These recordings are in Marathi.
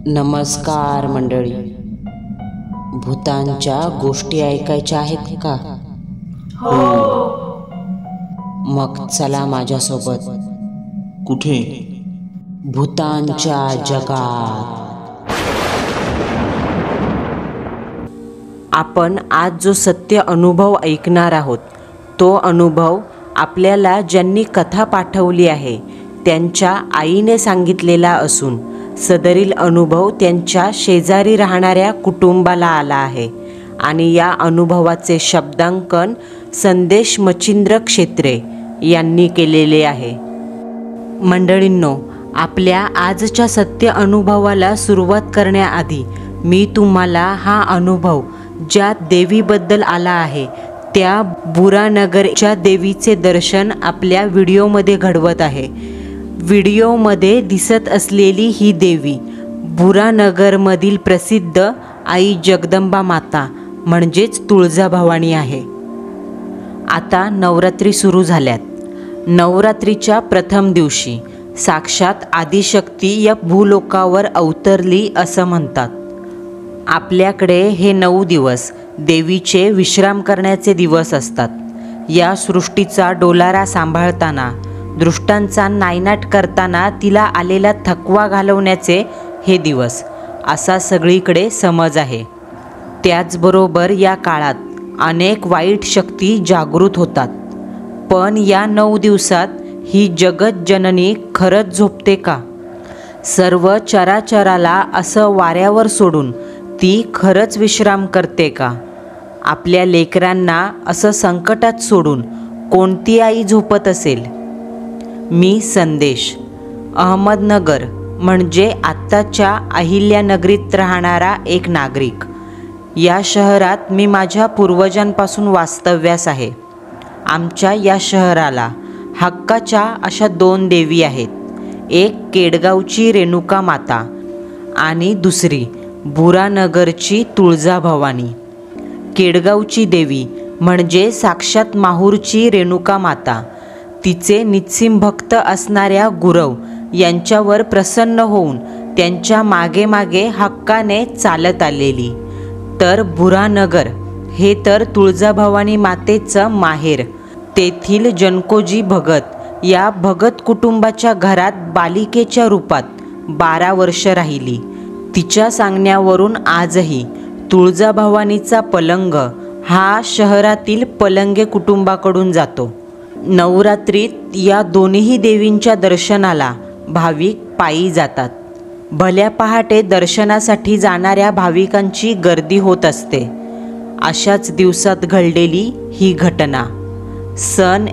नमस्कार मंडळी. भूतांच्या गोष्टी ऐकायच्या आहेत का? हो. मग चला माझ्यासोबत. कुठे? भूतांच्या जगात. आपण आज जो सत्य अनुभव ऐकणार आहोत तो अनुभव आपल्याला ज्यांनी कथा पाठवली आहे त्यांच्या आईने सांगितलेला असून सदरील अनुभव त्यांच्या शेजारी राहणाऱ्या कुटुंबाला आला आहे आणि या अनुभवाचे शब्दांकन संदेश मच्छिंद्र क्षेत्रे यांनी केलेले आहे. मंडळींनो, आपल्या आजच्या सत्य अनुभवाला सुरुवात करण्याआधी मी तुम्हाला हा अनुभव ज्या देवीबद्दल आला आहे त्या बुरानगरच्या देवीचे दर्शन आपल्या व्हिडिओमध्ये घडवत आहे. व्हिडिओमध्ये दिसत असलेली ही देवी बुरानगरमधील प्रसिद्ध आई जगदंबा माता म्हणजेच तुळजाभवानी आहे. आता नवरात्री सुरू झाल्यात. नवरात्रीच्या प्रथम दिवशी साक्षात आदिशक्ती या भूलोकावर अवतरली असं म्हणतात. आपल्याकडे हे 9 दिवस देवीचे विश्राम करण्याचे दिवस असतात. या सृष्टीचा डोलारा सांभाळताना, दृष्टांचा नायनाट करताना तिला आलेला थकवा घालवण्याचे हे दिवस असा सगळीकडे समज आहे. त्याचबरोबर या काळात अनेक वाईट शक्ती जागृत होतात. पण या 9 दिवसात ही जगत जननी खरंच झोपते का? सर्व चराचराला असं वाऱ्यावर सोडून ती खरंच विश्राम करते का? आपल्या लेकरांना असं संकटात सोडून कोणती आई झोपत असेल? मी संदेश, अहमदनगर म्हणजे आत्ताच्या अहिल्यानगरीत राहणारा एक नागरिक. या शहरात मी माझ्या पूर्वजांपासून वास्तव्यास आहे. आमच्या या शहराला हक्काच्या अशा 2 देवी आहेत. एक केडगावची रेणुका माता आणि दुसरी बुरानगरची तुळजाभवानी. केडगावची देवी म्हणजे साक्षात माहूरची रेणुका माता. तिचे निस्सीम भक्त असणाऱ्या गुरव यांच्यावर प्रसन्न होऊन त्यांच्या मागे मागे हक्काने चालत आलेली. तर बुरानगर हे तर तुळजाभवानी मातेचं माहेर. तेथील जनकोजी भगत या भगत कुटुंबाच्या घरात बालिकेच्या रूपात 12 वर्ष राहिली. तिच्या सांगण्यावरून आजही तुळजाभवानीचा पलंग हा शहरातील पलंगे कुटुंबाकडून जातो. नवरात्रीत या दोन्ही देवींच्या दर्शनाला भाविक पायी जातात. भल्या पहाटे दर्शनासाठी जाणाऱ्या भाविकांची गर्दी होत असते. अशाच दिवसात घडलेली ही घटना सन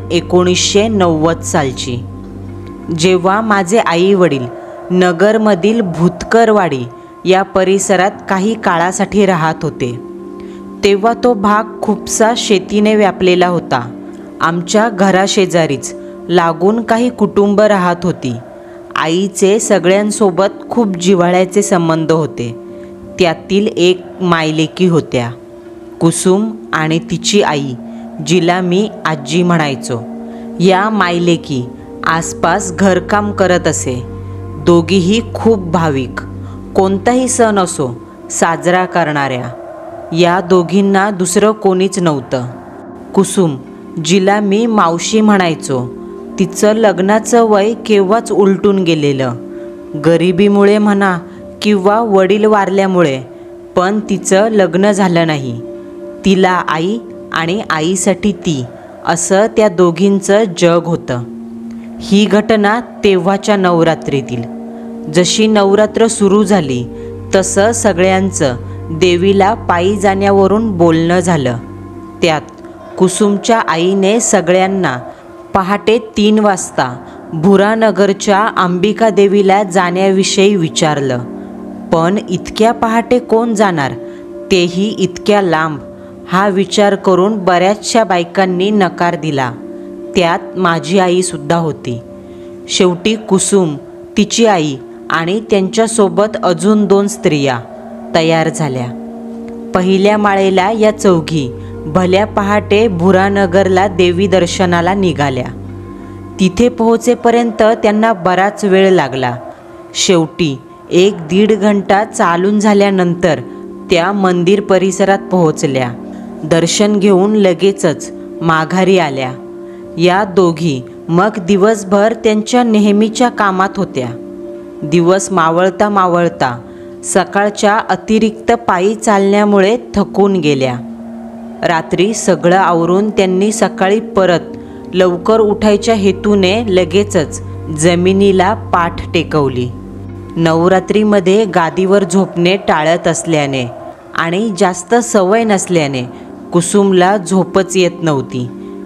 1990 सालची. जेव्हा माझे आई वडील नगरमधील भूतकरवाडी या परिसरात काही काळासाठी राहत होते तेव्हा तो भाग खूपसा शेतीने व्यापलेला होता. आमच्या घराशेजारीच लागून काही कुटुंब राहत होती. आईचे सगळ्यांसोबत खूप जिव्हाळ्याचे संबंध होते. त्यातील एक मायलेकी होत्या, कुसुम आणि तिची आई जिला मी आजी म्हणायचो. या मायलेकी आसपास घरकाम करत असे. दोघीही खूप भाविक, कोणताही सण असो साजरा करणाऱ्या. या दोघींना दुसरं कोणीच नव्हतं. कुसुम जिला मी मावशी म्हणायचो, तिचं लग्नाचं वय केव्हाच उलटून गेलेलं. गरिबीमुळे म्हणा किंवा वडील वारल्यामुळे, पण तिचं लग्न झालं नाही. तिला आई आणि आईसाठी ती असं त्या दोघींचं जग होतं. ही घटना तेव्हाच्या नवरात्रीतील. जशी नवरात्र सुरू झाली तसं सगळ्यांचं देवीला पायी जाण्यावरून बोलणं झालं. त्यात कुसुमच्या आईने सगळ्यांना पहाटे 3 वाजता बुरानगरच्या अंबिका देवीला जाण्याविषयी विचारलं. पण इतक्या पहाटे कोण जाणार, तेही इतक्या लांब? हा विचार करून बऱ्याचशा बायकांनी नकार दिला. त्यात माझी आईसुद्धा होती. शेवटी कुसुम, तिची आई आणि त्यांच्यासोबत अजून 2 स्त्रिया तयार झाल्या. पहिल्या माळेला या चौघी भल्या पहाटे बुरानगरला देवी दर्शनाला निघाल्या. तिथे पोहोचेपर्यंत त्यांना बराच वेळ लागला. शेवटी 1-1.5 घंटा चालून झाल्यानंतर त्या मंदिर परिसरात पोहोचल्या. दर्शन घेऊन लगेचच माघारी आल्या. या दोघी मग दिवसभर त्यांच्या नेहमीच्या कामात होत्या. दिवस मावळता मावळता सकाळच्या अतिरिक्त पायी चालण्यामुळे थकून गेल्या. रात्री सगळं आवरून त्यांनी सकाळी परत लवकर उठायच्या हेतूने लगेचच जमिनीला पाठ टेकवली. नवरात्रीमध्ये गादीवर झोपणे टाळत असल्याने आणि जास्त सवय नसल्याने कुसुमला झोपच येत नव्हती.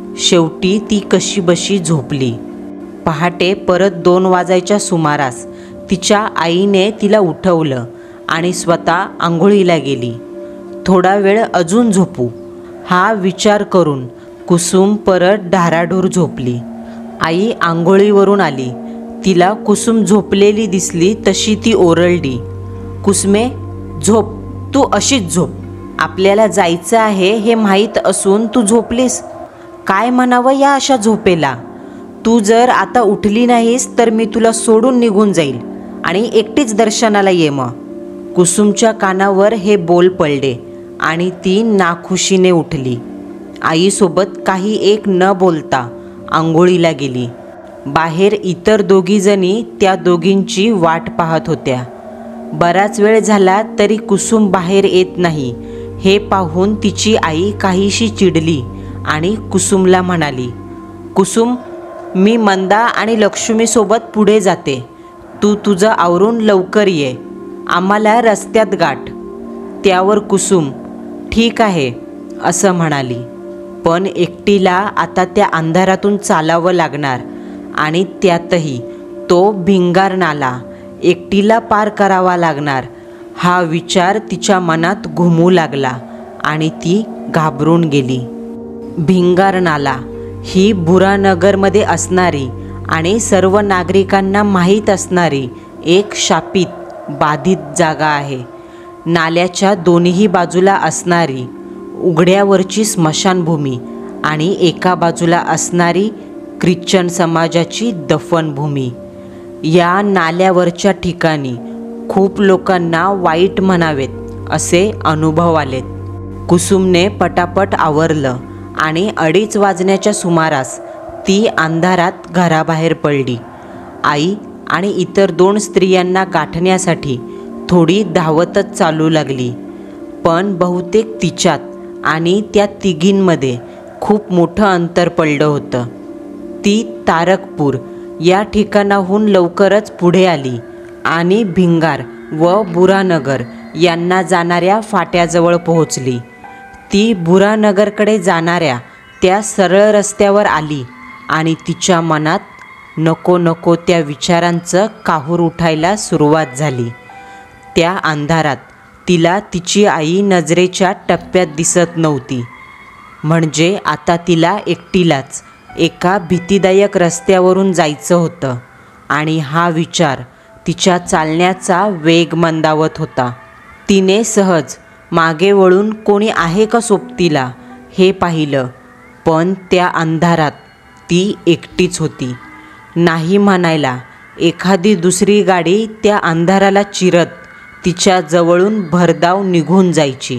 शेवटी ती कशीबशी झोपली. पहाटे परत 2 वाजायच्या सुमारास तिच्या आईने तिला उठवलं आणि स्वतः आंघोळीला गेली. थोडा वेळ अजून झोपू हा विचार करून कुसुम परत ढाराढूर झोपली. आई आंघोळीवरून आली. तिला कुसुम झोपलेली दिसली तशी ती ओरडली, "कुसमे, झोप, तू अशीच झोप. आपल्याला जायचं आहे हे माहीत असून तू झोपलीस. काय म्हणावं या अशा झोपेला? तू जर आता उठली नाहीस तर मी तुला सोडून निघून जाईल आणि एकटीच दर्शनाला ये मग." कुसुमच्या कानावर हे बोल पडले आणि ती नाखुशीने उठली. आईसोबत काही एक न बोलता आंघोळीला गेली. बाहेर इतर दोघीजणी त्या दोघींची वाट पाहत होत्या. बराच वेळ झाला तरी कुसुम बाहेर येत नाही हे पाहून तिची आई काहीशी चिडली आणि कुसुमला म्हणाली, "कुसुम, मी मंदा आणि लक्ष्मीसोबत पुढे जाते. तू तुझं आवरून लवकर ये. आम्हाला रस्त्यात गाठ." त्यावर कुसुम "ठीक आहे" असं म्हणाली. पण एकटीला आता त्या अंधारातून चालावं लागणार आणि त्यातही तो भिंगार नाला एकटीला पार करावा लागणार हा विचार तिच्या मनात घुमू लागला आणि ती घाबरून गेली. भिंगार नाला ही बुरानगरमध्ये असणारी आणि सर्व नागरिकांना माहीत असणारी एक शापित बाधित जागा आहे. नाल्याच्या दोन्ही बाजूला असणारी उघड्यावरची स्मशानभूमी आणि एका बाजूला असणारी ख्रिश्चन समाजाची दफनभूमी. या नाल्यावरच्या ठिकाणी खूप लोकांना वाईट म्हणावेत असे अनुभव आलेत. कुसुमने पटापट आवरलं आणि 2:30 वाजण्याच्या सुमारास ती अंधारात घराबाहेर पडली. आई आणि इतर 2 स्त्रियांना गाठण्यासाठी थोडी धावतच चालू लागली. पण बहुतेक तिच्यात आणि त्या तिघींमध्ये खूप मोठं अंतर पडलं होतं. ती तारकपूर या ठिकाणाहून लवकरच पुढे आली आणि भिंगार व बुरानगर यांना जाणाऱ्या फाट्याजवळ पोहोचली. ती बुरानगरकडे जाणाऱ्या त्या सरळ रस्त्यावर आली आणि तिच्या मनात नको नको त्या विचारांचं काहूर उठायला सुरुवात झाली. त्या अंधारात तिला तिची आई नजरेच्या टप्प्यात दिसत नव्हती. म्हणजे आता तिला एकटीलाच एका भीतीदायक रस्त्यावरून जायचं होतं आणि हा विचार तिच्या चालण्याचा वेग मंदावत होता. तिने सहज मागे वळून कोणी आहे का सोबतीला हे पाहिलं, पण त्या अंधारात ती एकटीच होती. नाही म्हणायला एखादी दुसरी गाडी त्या अंधाराला चिरत तिच्या जवळून भरधाव निघून जायची.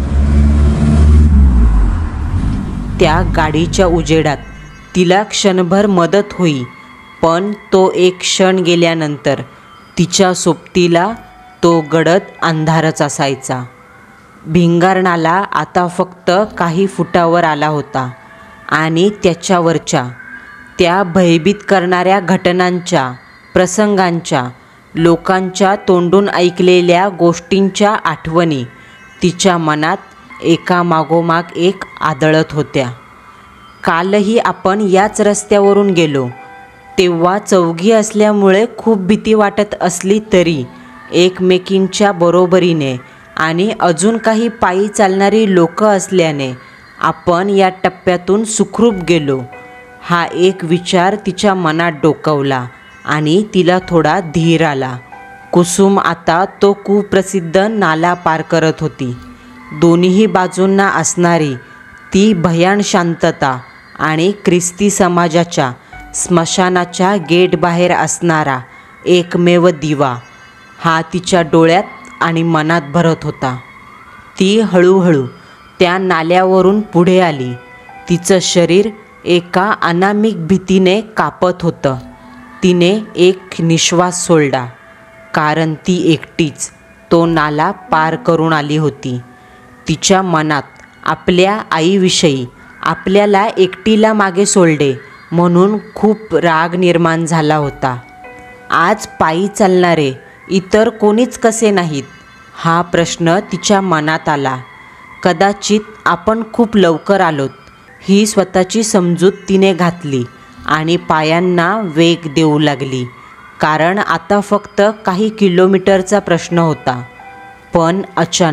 त्या गाडीच्या उजेडात तिला क्षणभर मदत होई, पण तो एक क्षण गेल्यानंतर तिच्या सोबतीला तो गडद अंधारच असायचा. भिंगारनाला आता फक्त काही फुटावर आला होता आणि त्याच्यावरच्या त्या भयभीत करणाऱ्या घटनांच्या, प्रसंगांच्या, लोकांच्या तोंडून ऐकलेल्या गोष्टींच्या आठवणी तिच्या मनात एकामागोमाग एक आदळत होत्या. कालही आपण याच रस्त्यावरून गेलो. तेव्हा चौघी असल्यामुळे खूप भीती वाटत असली तरी एकमेकींच्या बरोबरीने आणि अजून काही पायी चालणारी लोकं असल्याने आपण या टप्प्यातून सुखरूप गेलो. हा एक विचार तिच्या मनात डोकावला आणि तिला थोडा धीर आला. कुसुम आता तो कुप्रसिद्ध नाला पार करत होती. दोन्ही बाजूंना असणारी ती भयान शांतता आणि ख्रिस्ती समाजाच्या स्मशानाच्या गेट बाहेर असणारा एकमेव दिवा हा तिच्या डोळ्यात आणि मनात भरत होता. ती हळूहळू त्या नाल्यावरून पुढे आली. तिचं शरीर एका अनामिक भीतीने कापत होतं. तिने एक निश्वास सोडला, कारण ती एकटीच तो नाला पार करून आली होती. तिच्या मनात आपल्या आईविषयी आपल्याला एकटीला मागे सोडले म्हणून खूप राग निर्माण झाला होता. आज पायी चालणारे इतर कोणीच कसे नाहीत, हा प्रश्न तिच्या मनात आला. कदाचित आपण खूप लवकर आलोत, ही स्वतःची समजूत तिने घातली आणि पायांना वेग देऊ लागली, कारण आता फक्त काही किलोमीटरचा प्रश्न होता. पण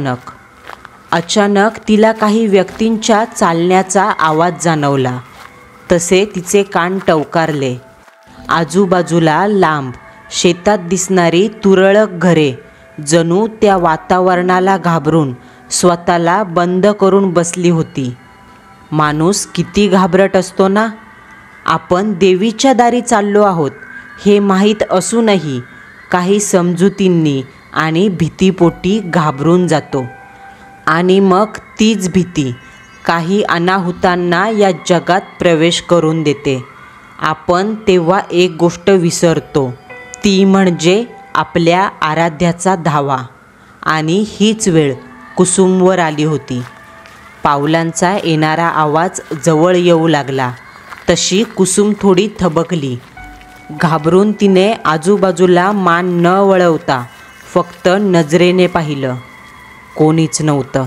अचानक तिला काही व्यक्तींच्या चालण्याचा आवाज जाणवला. तसे तिचे कान टवकारले. आजूबाजूला लांब शेतात दिसणारी तुरळक घरे जणू त्या वातावरणाला घाबरून स्वतःला बंद करून बसली होती. माणूस किती घाबरट असतो ना. आपण देवीच्या दारी चाललो आहोत हे माहीत असूनही काही समजुतींनी आणि भीतीपोटी घाबरून जातो. आणि मग तीच भीती काही अनाहुतांना या जगात प्रवेश करून देते. आपण तेव्हा एक गोष्ट विसरतो, ती म्हणजे आपल्या आराध्याचा धावा. आणि हीच वेळ कुसुमवर आली होती. पावलांचा येणारा आवाज जवळ येऊ लागला तशी कुसुम थोडी थबकली. घाबरून तिने आजूबाजूला मान न वळवता फक्त नजरेने पाहिलं. कोणीच नव्हतं.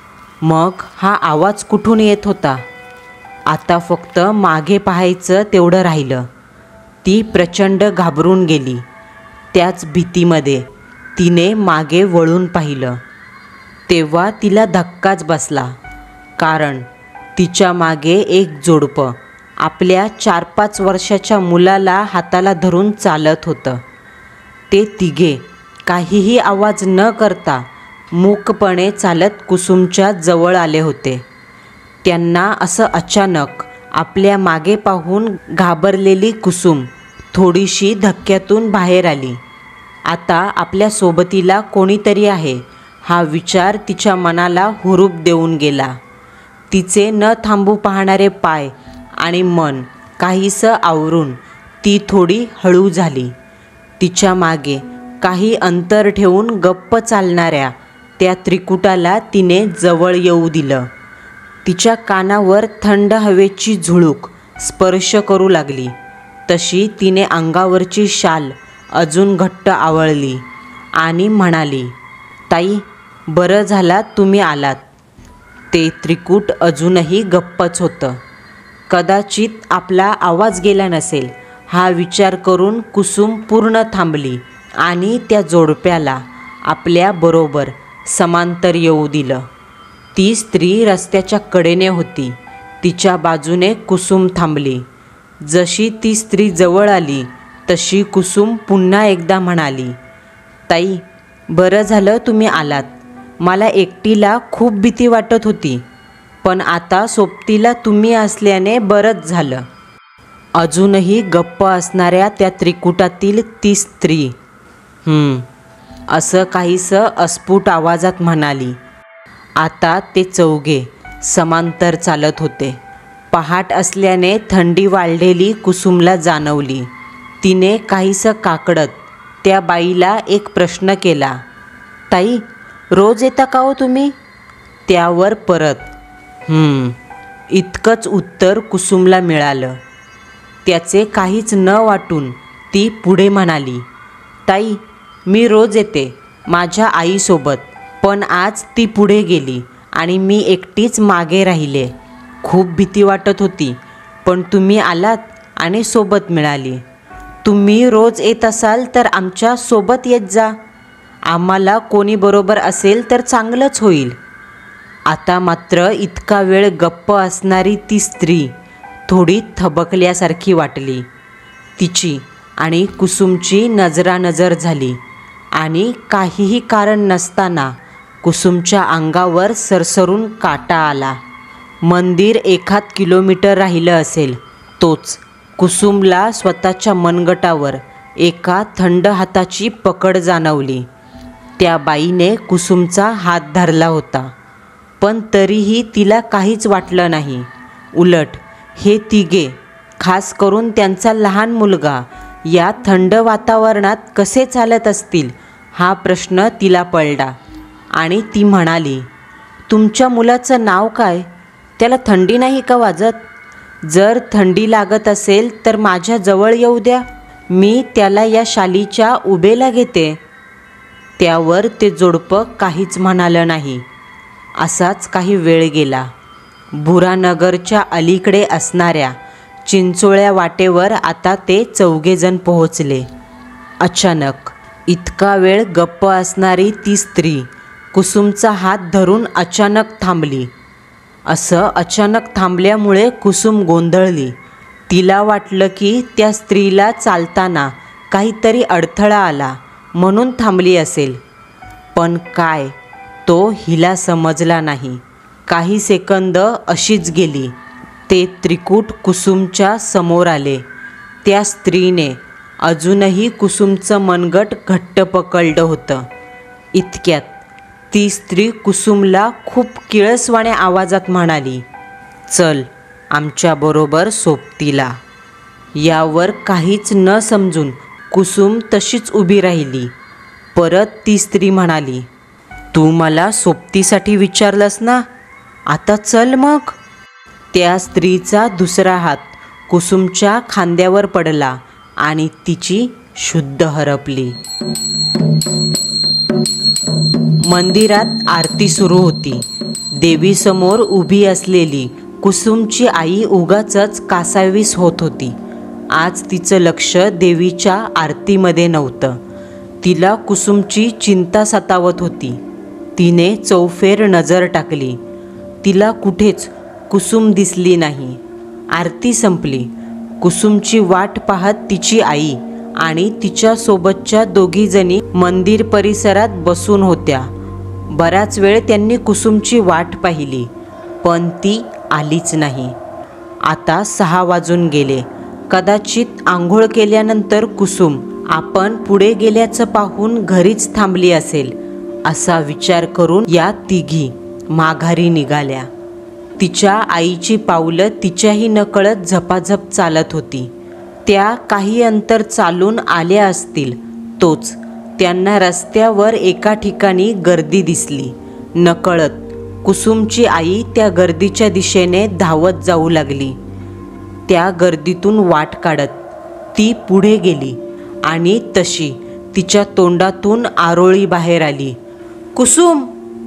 मग हा आवाज कुठून येत होता? आता फक्त मागे पाहायचं तेवढं राहिलं. ती प्रचंड घाबरून गेली. त्याच भीतीमध्ये तिने मागे वळून पाहिलं. तेव्हा तिला धक्काच बसला, कारण तिच्या मागे एक जोडपं आपल्या 4-5 वर्षाच्या मुलाला हाताला धरून चालत होतं. ते तिघे काहीही आवाज न करता मूकपणे चालत कुसुमच्या जवळ आले होते. त्यांना असं अचानक आपल्या मागे पाहून घाबरलेली कुसुम थोडीशी धक्क्यातून बाहेर आली. आता आपल्या सोबतीला कोणीतरी आहे हा विचार तिच्या मनाला हुरूप देऊन गेला. तिचे न थांबू पाहणारे पाय आणि मन काहीसं आवरून ती थोडी हळू झाली. तिच्या मागे काही अंतर ठेवून गप्प चालणाऱ्या त्या त्रिकुटाला तिने जवळ येऊ दिलं. तिच्या कानावर थंड हवेची झुळूक स्पर्श करू लागली. तशी तिने अंगावरची शाल अजून घट्ट आवळली आणि म्हणाली, ताई, बरं झाला तुम्ही आलात. ते त्रिकूट अजूनही गप्पच होतं. कदाचित आपला आवाज गेला नसेल हा विचार करून कुसुम पूर्ण थांबली आणि त्या जोडप्याला आपल्याबरोबर समांतर येऊ दिलं. ती स्त्री रस्त्याच्या कडेने होती. तिच्या बाजूने कुसुम थांबली. जशी ती स्त्री जवळ आली तशी कुसुम पुन्हा एकदा म्हणाली, ताई, बरं झालं तुम्ही आलात. मला एकटीला खूप भीती वाटत होती, पण आता सोबतीला तुम्ही असल्याने बरंच झालं. अजूनही गप्प असणाऱ्या त्या त्रिकुटातील ती स्त्री असं काहीसं अस्फुट आवाजात म्हणाली. आता ते चौघे समांतर चालत होते. पहाट असल्याने थंडी वाढलेली कुसुमला जाणवली. तिने काहीसं काकडत त्या बाईला एक प्रश्न केला, ताई, रोज येता का हो तुम्ही? त्यावर परत इतकंच उत्तर कुसुमला मिळालं. त्याचे काहीच न वाटून ती पुढे म्हणाली, ताई, मी रोज येते माझ्या आईसोबत, पण आज ती पुढे गेली आणि मी एकटीच मागे राहिले. खूप भीती वाटत होती, पण तुम्ही आलात आणि सोबत मिळाली. तुम्ही रोज येत असाल तर आमच्या सोबत येत जा. आम्हाला कोणी बरोबर असेल तर चांगलंच होईल. आता मात्र इतका वेळ गप्प असणारी ती स्त्री थोडी थबकल्यासारखी वाटली. तिची आणि कुसुमची नजरानजर झाली आणि काहीही कारण नसताना कुसुमच्या अंगावर सरसरून काटा आला. मंदिर 1 किलोमीटर राहिलं असेल तोच. कुसुमला स्वतःच्या मनगटावर एका थंड हाताची पकड जाणवली. त्या बाईने कुसुमचा हात धरला होता, पण तरीही तिला काहीच वाटलं नाही. उलट हे तिघे, खास करून त्यांचा लहान मुलगा, या थंड वातावरणात कसे चालत असतील हा प्रश्न तिला पडला. आणि ती म्हणाली, तुमच्या मुलाचं नाव काय? त्याला थंडी नाही का वाजत? जर थंडी लागत असेल तर माझ्या जवळ येऊ द्या, मी त्याला या शालीच्या उबेला घेते. त्यावर ते जोडपं काहीच म्हणालं नाही. असाच काही वेळ गेला. भुरानगरच्या अलीकडे असणाऱ्या चिंचोळ्या वाटेवर आता ते चौघेजण पोहोचले. अचानक इतका वेळ गप्प असणारी ती स्त्री कुसुमचा हात धरून अचानक थांबली. असं अचानक थांबल्यामुळे कुसुम गोंधळली. तिला वाटलं की त्या स्त्रीला चालताना काहीतरी अडथळा आला म्हणून थांबली असेल. पण काय, तो हिला समजला नाही. काही सेकंद अशीच गेली. ते त्रिकूट कुसुमच्या समोर आले. त्या स्त्रीने अजूनही कुसुमचं मनगट घट्ट पकडलं होतं. इतक्यात ती स्त्री कुसुमला खूप किळसवाण्या आवाजात म्हणाली, चल आमच्याबरोबर सोबतीला. यावर काहीच न समजून कुसुम तशीच उभी राहिली. परत ती स्त्री म्हणाली, तू मला सोबतीसाठी विचारलंस ना, आता चल मग. त्या स्त्रीचा दुसरा हात कुसुमच्या खांद्यावर पडला आणि तिची शुद्ध हरपली. मंदिरात आरती सुरू होती. देवीसमोर उभी असलेली कुसुमची आई उगाचच कासावीस होत होती. आज तिचं लक्ष देवीच्या आरतीमध्ये नव्हतं. तिला कुसुमची चिंता सतावत होती. तिने चौफेर नजर टाकली. तिला कुठेच कुसुम दिसली नाही. आरती संपली. कुसुमची वाट पाहत तिची आई आणि तिच्यासोबतच्या दोघीजणी मंदिर परिसरात बसून होत्या. बराच वेळ त्यांनी कुसुमची वाट पाहिली, पण ती आलीच नाही. आता 6 वाजून गेले. कदाचित आंघोळ केल्यानंतर कुसुम आपण पुढे गेल्याचं पाहून घरीच थांबली असेल, असा विचार करून या तिघी माघारी निघाल्या. तिच्या आईची पावलं तिच्याही नकळत झपाझप चालत होती. त्या काही अंतर चालून आल्या असतील तोच त्यांना रस्त्यावर एका ठिकाणी गर्दी दिसली. नकळत कुसुमची आई त्या गर्दीच्या दिशेने धावत जाऊ लागली. त्या गर्दीतून वाट काढत ती पुढे गेली आणि तशी तिच्या तोंडातून आरोळी बाहेर आली, कुसुम.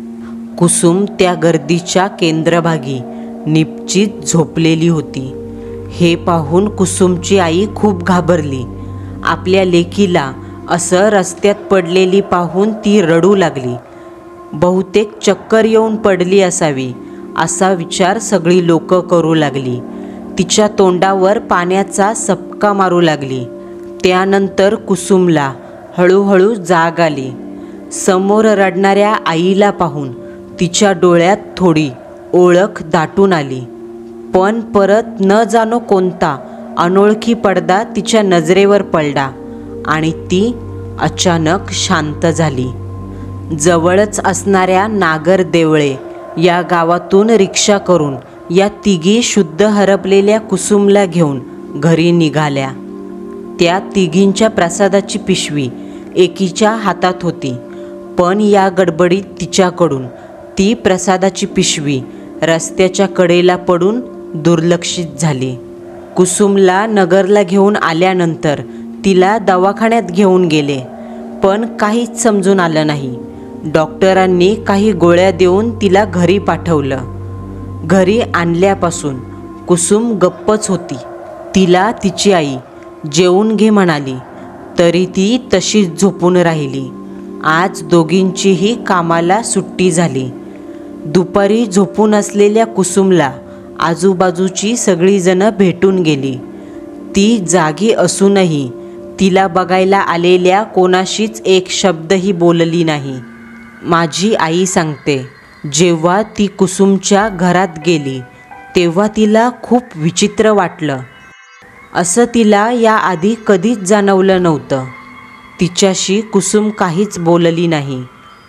कुसुम त्या गर्दीच्या केंद्रभागी निपचित झोपलेली होती. हे पाहून कुसुमची आई खूप घाबरली. आपल्या लेकीला असं रस्त्यात पडलेली पाहून ती रडू लागली. बहुतेक चक्कर येऊन पडली असावी असा विचार सगळी लोक करू लागली. तिच्या तोंडावर पाण्याचा सपका मारू लागली. त्यानंतर कुसुमला हळूहळू जाग आली. समोर रडणाऱ्या आईला पाहून तिच्या डोळ्यात थोडी ओळख दाटून आली. पण परत न जाणो कोणता अनोळखी पडदा तिच्या नजरेवर पडला आणि ती अचानक शांत झाली. जवळच असणाऱ्या नागर देवळे या गावातून रिक्षा करून या तिघी शुद्ध हरपलेल्या कुसुमला घेऊन घरी निघाल्या. त्या तिघींच्या प्रसादाची पिशवी एकीच्या हातात होती, पण या गडबडीत तिच्याकडून ती प्रसादाची पिशवी रस्त्याच्या कडेला पडून दुर्लक्षित झाली. कुसुमला नगरला घेऊन आल्यानंतर तिला दवाखान्यात घेऊन गेले, पण काहीच समजून आलं नाही. डॉक्टरांनी काही गोळ्या देऊन तिला घरी पाठवलं. घरी आणल्यापासून कुसुम गप्पच होती. तिला तिची आई जेवून घे म्हणाली, तरी ती तशीच झोपून राहिली. आज दोघींचीही कामाला सुट्टी झाली. दुपारी झोपून असलेल्या कुसुमला आजूबाजूची सगळीजणं भेटून गेली. ती जागी असूनही तिला बघायला आलेल्या कोणाशीच एक शब्दही बोलली नाही. माझी आई सांगते, जेव्हा ती कुसुमच्या घरात गेली तेव्हा तिला खूप विचित्र वाटलं. असं तिला याआधी कधीच जाणवलं नव्हतं. तिच्याशी कुसुम काहीच बोलली नाही.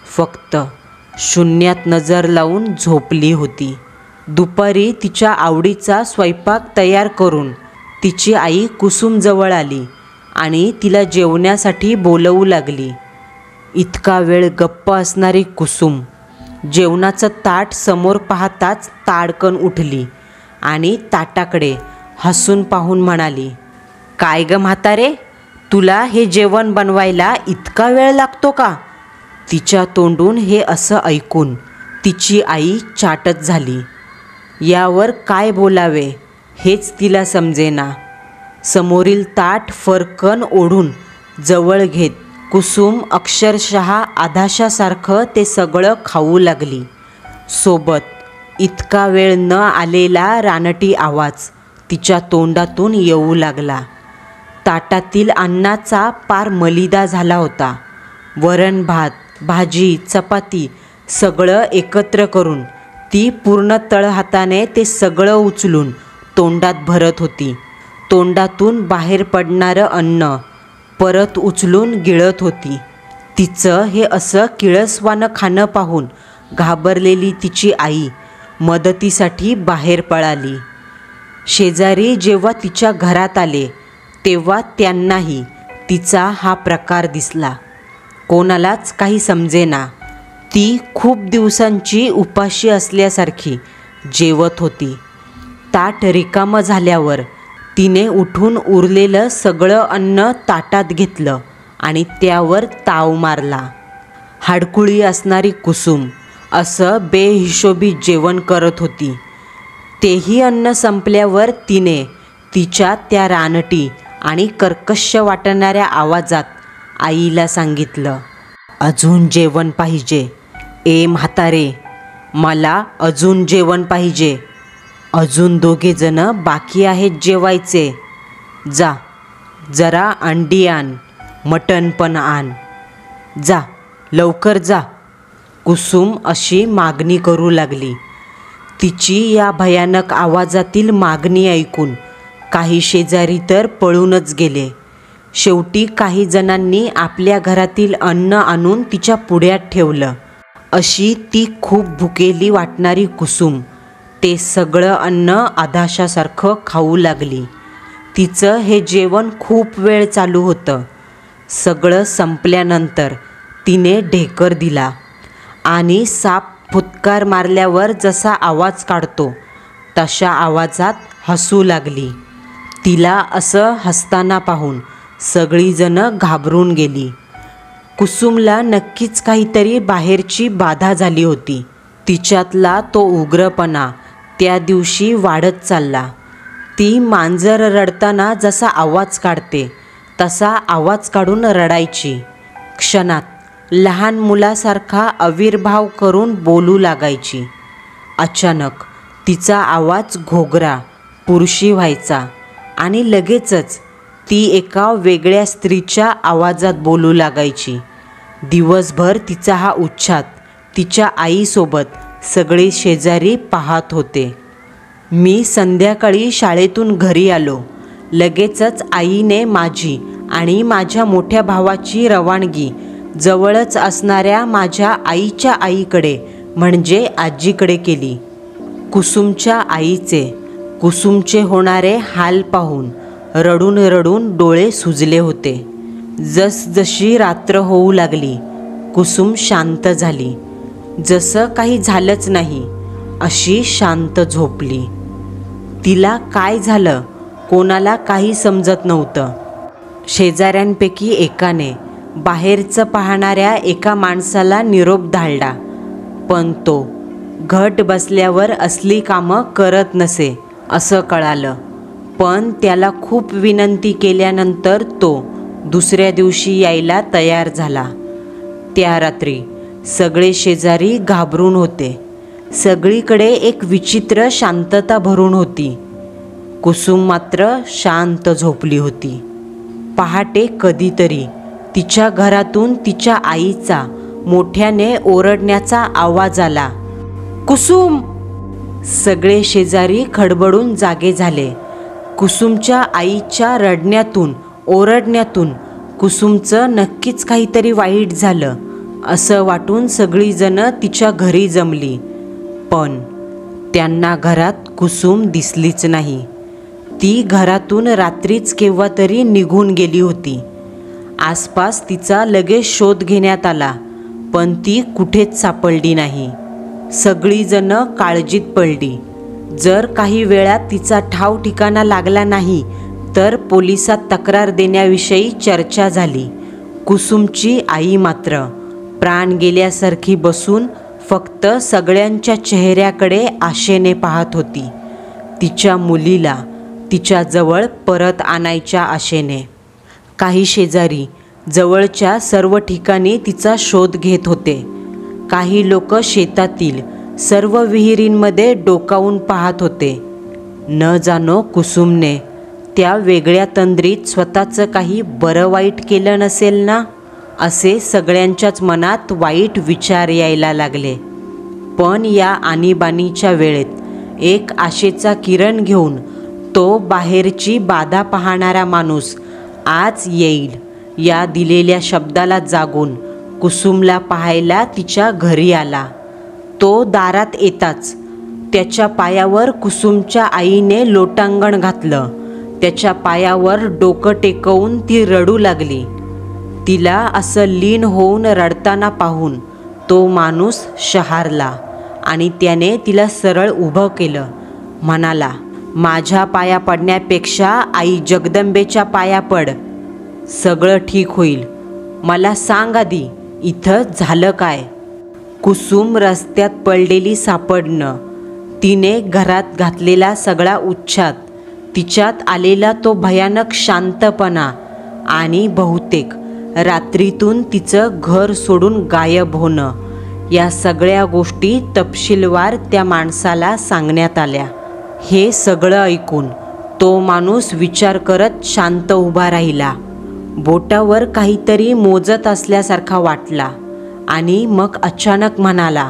फक्त शून्यात नजर लावून झोपली होती. दुपारी तिच्या आवडीचा स्वयंपाक तयार करून तिची आई कुसुमजवळ आली आणि तिला जेवण्यासाठी बोलवू लागली. इतका वेळ गप्प असणारी कुसुम जेवणाचं ताट समोर पाहताच ताडकन उठली आणि ताटाकडे हसून पाहून म्हणाली, "काय ग म्हातारे, तुला हे जेवण बनवायला इतका वेळ लागतो का?" तिच्या तोंडून हे असं ऐकून तिची आई चाटच झाली. यावर काय बोलावे हेच तिला समजेना. समोरील ताट फरकन ओढून जवळ घेत कुसुम अक्षरशः आधाशासारखं ते सगळं खाऊ लागली. सोबत इतका वेळ न आलेला रानटी आवाज तिच्या तोंडातून येऊ लागला. ताटातील अन्नाचा पार मलिदा झाला होता. वरण भात, भाजी, चपाती सगळं एकत्र करून ती पूर्ण तळहाताने ते सगळं उचलून तोंडात भरत होती. तोंडातून बाहेर पडणारं अन्न परत उचलून गिळत होती. तिचं हे असं किळसवानं खाणं पाहून घाबरलेली तिची आई मदतीसाठी बाहेर पळाली. शेजारी जेव्हा तिच्या घरात आले तेव्हा त्यांनाही तिचा हा प्रकार दिसला. कोणालाच काही समजेना. ती खूप दिवसांची उपाशी असल्यासारखी जेवत होती. ताट रिकामं झाल्यावर तिने उठून उरलेलं सगळं अन्न ताटात घेतलं आणि त्यावर ताव मारला. हाडकुळी असणारी कुसुम असं बेहिशोबी जेवण करत होती. तेही अन्न संपल्यावर तिने तिच्या त्या रानटी आणि कर्कश वाटणाऱ्या आवाजात आईला सांगितलं, "अजून जेवण पाहिजे. ए म्हातारे, मला अजून जेवण पाहिजे. अजून 2 जण बाकी आहेत जेवायचे. जा, जरा अंडी आण, मटण पण आण. जा, लवकर जा." कुसुम अशी मागणी करू लागली. तिची या भयानक आवाजातील मागणी ऐकून काही शेजारी तर पळूनच गेले. शेवटी काही जणांनी आपल्या घरातील अन्न आणून तिच्या पुढ्यात ठेवलं. अशी ती खूप भुकेली वाटणारी कुसुम ते सगळं अन्न आधाशासारखं खाऊ लागली. तिचं हे जेवण खूप वेळ चालू होतं. सगळं संपल्यानंतर तिने ढेकर दिला आणि साप फुटकार मारल्यावर जसा आवाज काढतो तशा आवाजात हसू लागली. तिला असं हसताना पाहून सगळीजणं घाबरून गेली. कुसुमला नक्कीच काहीतरी बाहेरची बाधा झाली होती. तिच्यातला तो उग्रपणा त्या दिवशी वाढत चालला. ती मांजर रडताना जसा आवाज काढते तसा आवाज काढून रडायची. क्षणात लहान मुलासारखा आविर्भाव करून बोलू लागायची. अचानक तिचा आवाज घोगरा, पुरुषी व्हायचा आणि लगेचच ती एका वेगळ्या स्त्रीच्या आवाजात बोलू लागायची. दिवसभर तिचा हा उच्छाद तिच्या आईसोबत सगळे शेजारी पाहत होते. मी संध्याकाळी शाळेतून घरी आलो. लगेचच आईने माझी आणि माझ्या मोठ्या भावाची रवानगी जवळच असणाऱ्या माझ्या आईच्या आईकडे म्हणजे आजीकडे केली. कुसुमच्या आईचे, कुसुमचे होणारे हाल पाहून रडून रडून डोळे सुजले होते. जसजशी रात्र होऊ लागली कुसुम शांत झाली. जसं काही झालंच नाही अशी शांत झोपली. तिला काय झालं कोणाला काही समजत नव्हतं. शेजाऱ्यांपैकी एकाने बाहेरचं पाहणाऱ्या एका माणसाला निरोप धाडला, पण तो घट बसल्यावर असली कामं करत नसे असं कळालं. पण त्याला खूप विनंती केल्यानंतर तो दुसऱ्या दिवशी यायला तयार झाला. त्या रात्री सगळे शेजारी घाबरून होते. सगळीकडे एक विचित्र शांतता भरून होती. कुसुम मात्र शांत झोपली होती. पहाटे कधीतरी तिच्या घरातून तिच्या आईचा मोठ्याने ओरडण्याचा आवाज आला. "कुसुम!" सगळे शेजारी खडबडून जागे झाले. कुसुमच्या आईच्या रडण्यातून, ओरडण्यातून कुसुमचं नक्कीच काहीतरी वाईट झालं असं वाटून सगळीजण तिच्या घरी जमली, पण त्यांना घरात कुसुम दिसलीच नाही. ती घरातून रात्रीच केव्हा तरी निघून गेली होती. आसपास तिचा लगेच शोध घेण्यात आला, पण ती कुठेच सापडली नाही. सगळीजण काळजीत पडली. जर काही वेळात तिचा ठाव ठिकाणा लागला नाही तर पोलिसात तक्रार देण्याविषयी चर्चा झाली. कुसुमची आई मात्र प्राण गेल्यासारखी बसून फक्त सगळ्यांच्या चेहऱ्याकडे आशेने पाहत होती, तिच्या मुलीला तिच्याजवळ परत आणायच्या आशेने. काही शेजारी जवळच्या सर्व ठिकाणी तिचा शोध घेत होते. काही लोक शेतातील सर्व विहिरींमध्ये डोकावून पाहत होते. न जाणो कुसुमने त्या वेगळ्या तंद्रीत स्वतःचं काही बरं वाईट केलं नसेल ना, असे सगळ्यांच्याच मनात वाईट विचार यायला लागले. पण या आणीबाणीच्या वेळेत एक आशेचा किरण घेऊन तो बाहेरची बाधा पाहणारा माणूस आज येईल या दिलेल्या शब्दाला जागून कुसुमला पाहायला तिच्या घरी आला. तो दारात येताच त्याच्या पायावर कुसुमच्या आईने लोटांगण घातलं. त्याच्या पायावर डोकं टेकवून ती रडू लागली. तिला असं लीन होऊन रडताना पाहून तो माणूस शहारला आणि त्याने तिला सरळ उभं केलं. म्हणाला, माझ्या पाया पडण्यापेक्षा आई जगदंबेच्या पाया पड, सगळं ठीक होईल. मला सांग आधी, इथं झालं काय? कुसुम रस्त्यात पडलेली सापडणं, तिने घरात घातलेला सगळा उच्छाद, तिच्यात आलेला तो भयानक शांतपणा आणि बहुतेक रात्रीतून तिचं घर सोडून गायब होणं, या सगळ्या गोष्टी तपशीलवार त्या माणसाला सांगण्यात आल्या. हे सगळं ऐकून तो माणूस विचार करत शांत उभा राहिला. बोटावर काहीतरी मोजत असल्यासारखा वाटला आणि मग अचानक म्हणाला,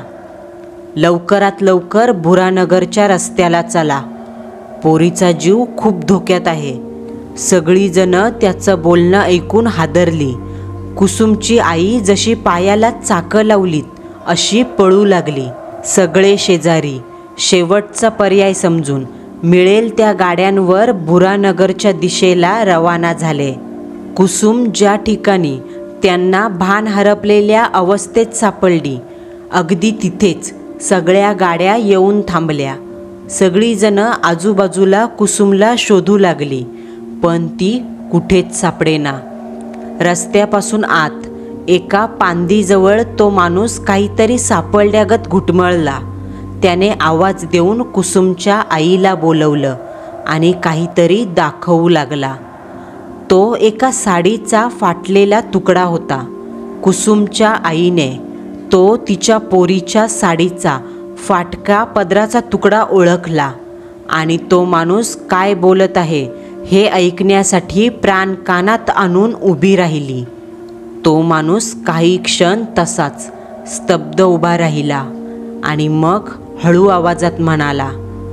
लवकरात लवकर भुरानगरच्या रस्त्याला चला, पोरीचा जीव खूप धोक्यात आहे. सगळीजण त्याचं बोलणं ऐकून हादरली. कुसुमची आई जशी पायाला चाकं लावलीत अशी पळू लागली. सगळे शेजारी शेवटचा पर्याय समजून मिळेल त्या गाड्यांवर भुरानगरच्या दिशेला रवाना झाले. कुसुम ज्या ठिकाणी त्यांना भान हरपलेल्या अवस्थेत सापडली, अगदी तिथेच सगळ्या गाड्या येऊन थांबल्या. सगळीजण आजूबाजूला कुसुमला शोधू लागली, पण ती कुठेच सापडेना. रस्त्यापासून आत एका पांदीजवळ तो माणूस काहीतरी सापडल्यागत घुटमळला. त्याने आवाज देऊन कुसुमच्या आईला बोलवलं आणि काहीतरी दाखवू लागला. तो एका साडीचा फाटलेला तुकडा होता. कुसुमच्या आईने तो तिच्या पोरीच्या साडीचा फाटका पदराचा तुकडा ओळखला आणि तो माणूस काय बोलत आहे हे ऐकण्यासाठी प्राण कानात आणून उभी राहिली. तो माणूस काही क्षण तसाच स्तब्ध उभा राहिला आणि मग हळू आवाजात म्हणाला,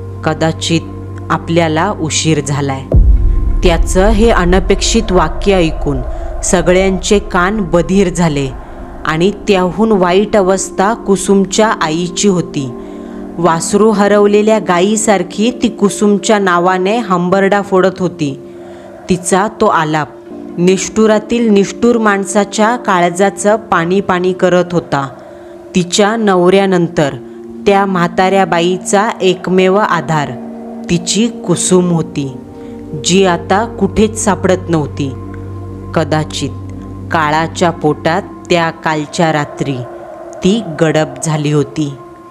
कदाचित आपल्याला उशीर झालाय. त्याचं हे अनपेक्षित वाक्य ऐकून सगळ्यांचे कान बधीर झाले आणि त्याहून वाईट अवस्था कुसुमच्या आईची होती. वासरू हरवलेल्या गायीसारखी ती कुसुमच्या नावाने हंबरडा फोडत होती. तिचा तो आलाप निष्ठुरातील निष्ठुर माणसाच्या काळजाचं पाणी पाणी करत होता. तिच्या नवऱ्यानंतर त्या म्हाताऱ्या बाईचा एकमेव आधार तिची कुसुम होती, जी आता कुठेच सापडत नव्हती. कदाचित काळाच्या पोटात त्या कालच्या रात्री ती गडप झाली होती.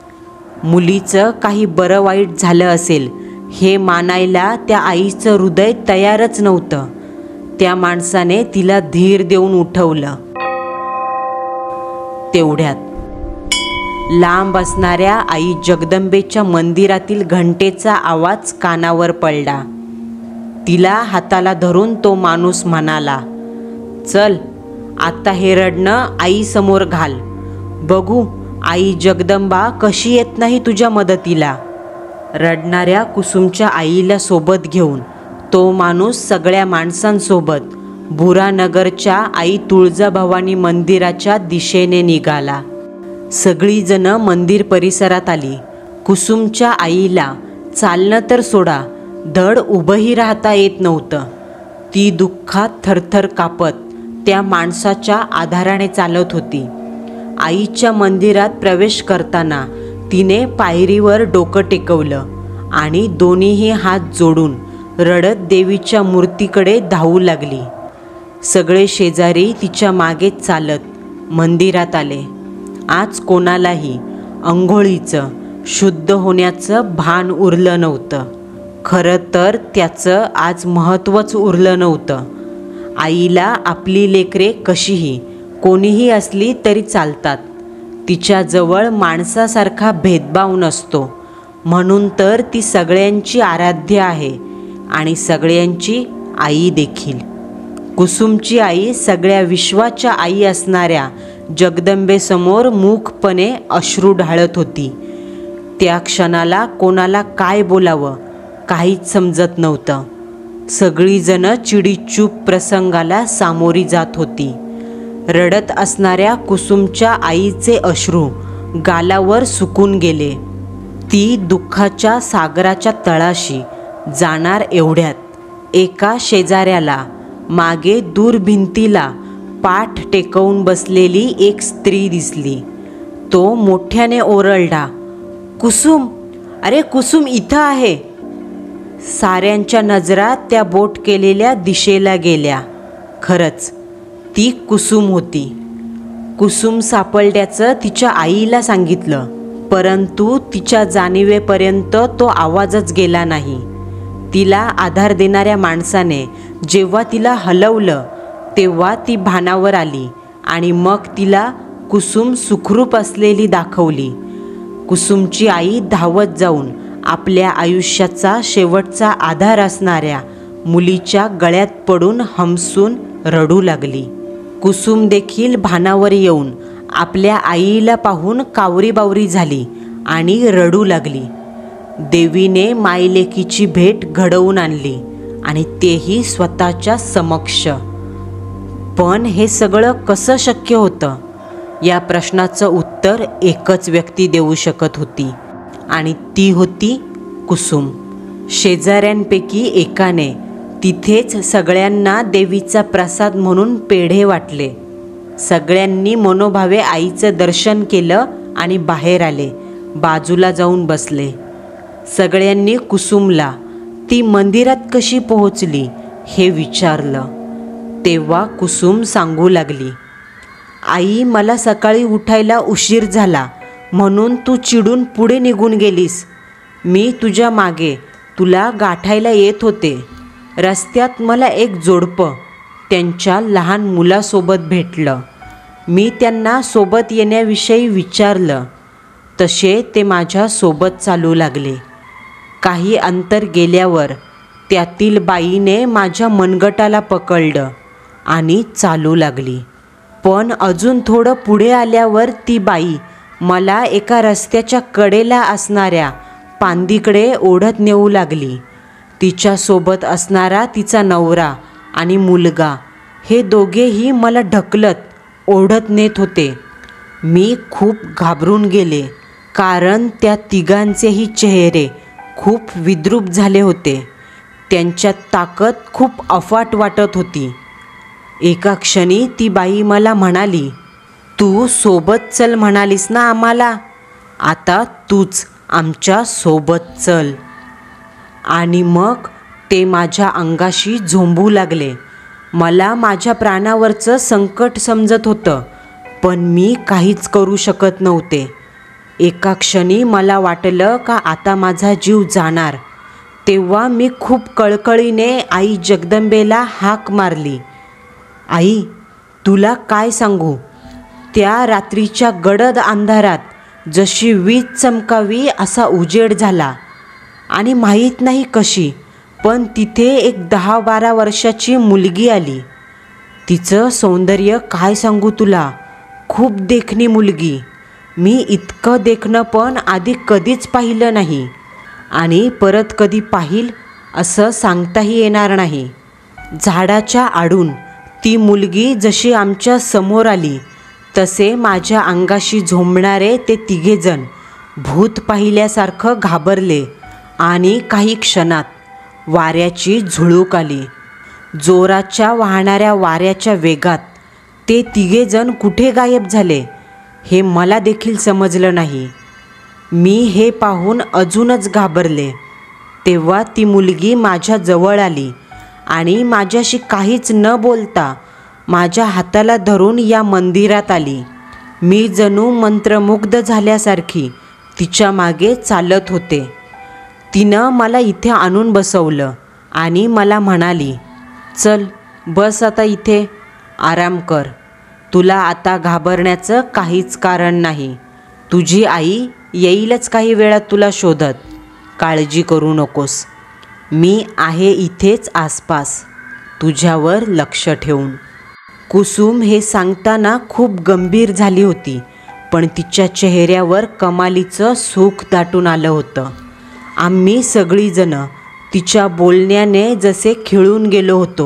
मुलीचं काही बरं वाईट झालं असेल हे मानायला त्या आईचं हृदय तयारच नव्हतं. त्या माणसाने तिला धीर देऊन उठवलं. तेवढ्यात लांब असणाऱ्या आई जगदंबेच्या मंदिरातील घंटेचा आवाज कानावर पडला. तिला हाताला धरून तो माणूस म्हणाला, चल आता हे रडणं आईसमोर घाल, बघू आई जगदंबा कशी येत नाही तुझ्या मदतीला. रडणाऱ्या कुसुमच्या आईला सोबत घेऊन तो माणूस सगळ्या माणसांसोबत बुरानगरच्या आई तुळजाभवानी मंदिराच्या दिशेने निघाला. सगळीजण मंदिर परिसरात आली. कुसुमच्या आईला चालणं तर सोडा, धड उभंही राहता येत नव्हतं. ती दुःखात थरथर कापत त्या माणसाच्या आधाराने चालत होती. आईच्या मंदिरात प्रवेश करताना तिने पायरीवर डोकं टेकवलं आणि दोन्हीही हात जोडून रडत देवीच्या मूर्तीकडे धावू लागली. सगळे शेजारी तिच्या मागे चालत मंदिरात आले. आज कोणालाही अंघोळीचं, शुद्ध होण्याचं भान उरलं नव्हतं. खरं तर त्याचं आज महत्त्वच उरलं नव्हतं. आईला आपली लेकरे कशीही, कोणीही असली तरी चालतात. तिच्याजवळ माणसासारखा भेदभाव नसतो. म्हणून तर ती सगळ्यांची आराध्य आहे आणि सगळ्यांची आई देखील. कुसुमची आई सगळ्या विश्वाच्या आई असणाऱ्या जगदंबेसमोर मूकपणे अश्रू ढाळत होती. त्या क्षणाला कोणाला काय बोलावं काहीच समजत नव्हतं. सगळीजणं चिडीचूप प्रसंगाला सामोरी जात होती. रडत असणाऱ्या कुसुमच्या आईचे अश्रू गालावर सुकून गेले. ती दुःखाच्या सागराच्या तळाशी जाणार एवढ्यात एका शेजाऱ्याला मागे दूर भिंतीला पाठ टेकवून बसलेली एक स्त्री दिसली. तो मोठ्याने ओरडला, कुसुम, अरे कुसुम इथं आहे. साऱ्यांच्या नजरा त्या बोट केलेल्या दिशेला गेल्या. खरंच ती कुसुम होती. कुसुम सापडल्याचं तिच्या आईला सांगितलं, परंतु तिच्या जाणीवेपर्यंत तो आवाजच गेला नाही. तिला आधार देणाऱ्या माणसाने जेव्हा तिला हलवलं तेव्हा ती भानावर आली आणि मग तिला कुसुम सुखरूप असलेली दाखवली. कुसुमची आई धावत जाऊन आपल्या आयुष्याचा शेवटचा आधार असणाऱ्या मुलीच्या गळ्यात पडून हमसून रडू लागली. कुसुम देखील भानावर येऊन आपल्या आईला पाहून कावरीबावरी झाली आणि रडू लागली. देवीने मायलेकीची भेट घडवून आणली आणि तेही स्वतःच्या समक्ष. पण हे सगळं कसं शक्य होतं? या प्रश्नाचं उत्तर एकच व्यक्ती देऊ शकत होती आणि ती होती कुसुम. शेजाऱ्यांपैकी एकाने तिथेच सगळ्यांना देवीचा प्रसाद म्हणून पेढे वाटले. सगळ्यांनी मनोभावे आईचं दर्शन केलं आणि बाहेर आले. बाजूला जाऊन बसले. सगळ्यांनी कुसुमला ती मंदिरात कशी पोहोचली हे विचारलं. तेव्हा कुसुम सांगू लागली, आई, मला सकाळी उठायला उशीर झाला म्हणून तू चिडून पुढे निघून गेलीस. मी तुझ्या मागे तुला गाठायला येत होते. रस्त्यात मला एक जोडपं त्यांच्या लहान मुलासोबत भेटलं. मी त्यांना सोबत येण्याविषयी विचारलं. तसे ते माझ्या सोबत चालू लागले. काही अंतर गेल्यावर त्यातील बाईने माझ्या मनगटाला पकडलं आणि चालू लागली. पण अजून थोडं पुढे आल्यावर ती बाई मला एका रस्त्याच्या कडेला असणाऱ्या पांदीकडे ओढत नेऊ लागली. तिच्यासोबत असणारा तिचा नवरा आणि मुलगा हे दोघेही मला ढकलत ओढत नेत होते. मी खूप घाबरून गेले, कारण त्या तिघांचेही चेहरे खूप विद्रूप झाले होते. त्यांच्यात ताकद खूप अफाट वाटत होती. एका क्षणी ती बाई मला म्हणाली, तू सोबत चल म्हणालीस ना आम्हाला, आता तूच आमच्या सोबत चल. आणि मग ते माझ्या अंगाशी झोंबू लागले. मला माझ्या प्राणावरचं संकट समजत होतं, पण मी काहीच करू शकत नव्हते. एका क्षणी मला वाटलं का आता माझा जीव जाणार. तेव्हा मी खूप कळकळीने आई जगदंबेला हाक मारली. आई, तुला काय सांगू, त्या रात्रीच्या गडद अंधारात जशी वीज चमकावी असा उजेड झाला आणि माहीत नाही कशी, पण तिथे एक 10-12 वर्षाची मुलगी आली. तिचं सौंदर्य काय सांगू तुला, खूप देखणी मुलगी. मी इतकं देखणं पण आधी कधीच पाहिलं नाही आणि परत कधी पाहिल असं सांगताही येणार नाही. झाडाच्या आडून ती मुलगी जशी आमच्या समोर आली तसे माझ्या अंगाशी झोंबणारे ते तिघेजण भूत पाहिल्यासारखं घाबरले आणि काही क्षणात वाऱ्याची झुळूक आली. जोराच्या वाहणाऱ्या वाऱ्याच्या वेगात ते तिघेजण कुठे गायब झाले हे मला देखील समजलं नाही. मी हे पाहून अजूनच घाबरले. तेव्हा ती मुलगी माझ्या जवळ आली आणि माझ्याशी काहीच न बोलता माझ्या हाताला धरून या मंदिरात आली. मी जणू मंत्रमुग्ध झाल्यासारखी तिच्या मागे चालत होते. तिनं मला इथे आणून बसवलं आणि मला म्हणाली, चल बस आता इथे, आराम कर. तुला आता घाबरण्याचं काहीच कारण नाही. तुझी आई येईलच काही वेळात तुला शोधत. काळजी करू नकोस. मी आहे इथेच आसपास, तुझ्यावर लक्ष ठेवून. कुसुम हे सांगताना खूप गंभीर झाली होती, पण तिच्या चेहऱ्यावर कमालीचं सुख दाटून आलं होतं. आम्ही सगळीजणं तिच्या बोलण्याने जसे खिळून गेलो होतो.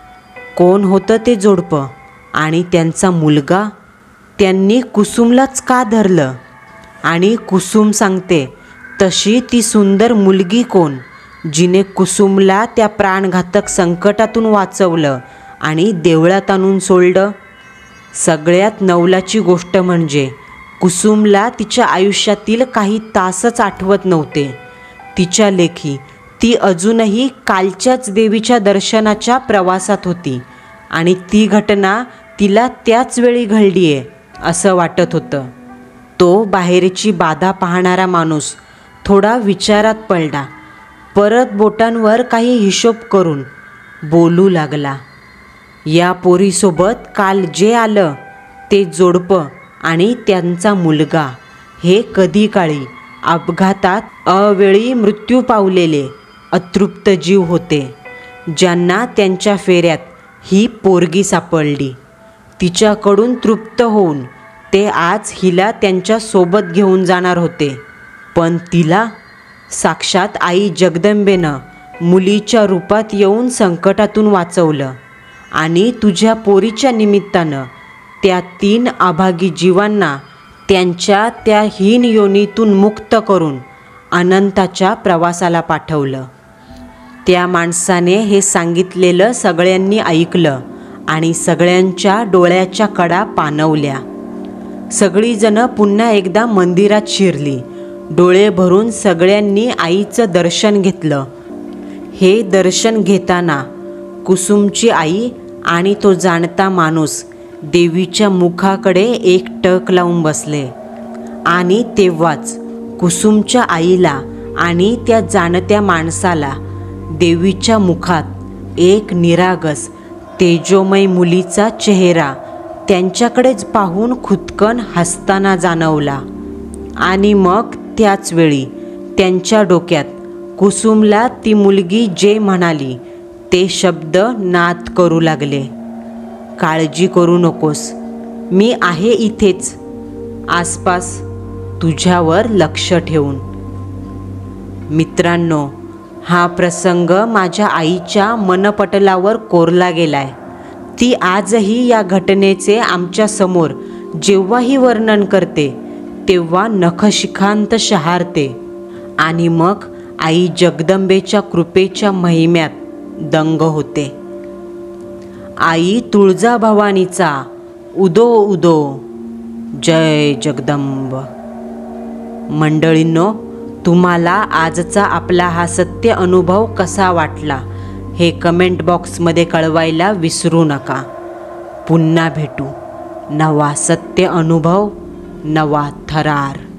कोण होतं ते जोडपं आणि त्यांचा मुलगा? त्यांनी कुसुमलाच का धरलं? आणि कुसुम सांगते तशी ती सुंदर मुलगी कोण, जिने कुसुमला त्या प्राणघातक संकटातून वाचवलं आणि देवळात आणून सोडलं? सगळ्यात नवलाची गोष्ट म्हणजे कुसुमला तिच्या आयुष्यातील काही तासच आठवत नव्हते. तिच्या लेखी ती अजूनही कालच्याच देवीच्या दर्शनाच्या प्रवासात होती आणि ती घटना तिला त्याच वेळी घडली आहे असं वाटत होतं. तो बाहेरची बाधा पाहणारा माणूस थोडा विचारात पडला. परत बोटांवर काही हिशोब करून बोलू लागला. या पोरीसोबत काल जे आलं ते जोडपं आणि त्यांचा मुलगा हे कधी काळी अपघातात अवेळी मृत्यू पावलेले अतृप्त जीव होते, ज्यांना त्यांच्या फेऱ्यात ही पोरगी सापडली. तिच्याकडून तृप्त होऊन ते आज हिला त्यांच्या सोबत घेऊन जाणार होते. पण तिला साक्षात आई जगदंबेनं मुलीच्या रूपात येऊन संकटातून वाचवलं आणि तुझ्या पोरीच्या निमित्तानं त्या 3 अभागी जीवांना त्यांच्या त्या हीन योनीतून मुक्त करून अनंताच्या प्रवासाला पाठवलं. त्या माणसाने हे सांगितलेलं सगळ्यांनी ऐकलं आणि सगळ्यांच्या डोळ्याच्या कडा पाणवल्या. सगळीजणं पुन्हा एकदा मंदिरात शिरली. डोळे भरून सगळ्यांनी आईचं दर्शन घेतलं. हे दर्शन घेताना कुसुमची आई आणि तो जाणता माणूस देवीच्या मुखाकडे एक टक लावून बसले आणि तेव्हाच कुसुमच्या आईला आणि त्या जाणत्या माणसाला देवीच्या मुखात एक निरागस तेजोमय मुलीचा चेहरा त्यांच्याकडेच पाहून खुदकन हसताना जाणवला. आणि मग त्याच वेळी त्यांच्या डोक्यात कुसुमला ती मुलगी जे म्हणाली ते शब्द नाद करू लागले. काळजी करू नकोस, मी आहे इथेच आसपास, तुझ्यावर लक्ष ठेवून. मित्रांनो, हा प्रसंग माझ्या आईच्या मनपटलावर कोरला गेलाय. ती आजही या घटनेचे आमच्या समोर जेव्हाही वर्णन करते तेव्हा नखशिखांत शहारते आणि मग आई जगदंबेच्या कृपेच्या महिम्यात दंग होते. आई तुळजाभवानीचा उदो उदो, जय जगदंब. मंडळींनो, तुम्हाला आजचा आपला हा सत्य अनुभव कसा वाटला हे कमेंट बॉक्समध्ये कळवायला विसरू नका. पुन्हा भेटू. नवा सत्य अनुभव, नवा थरार.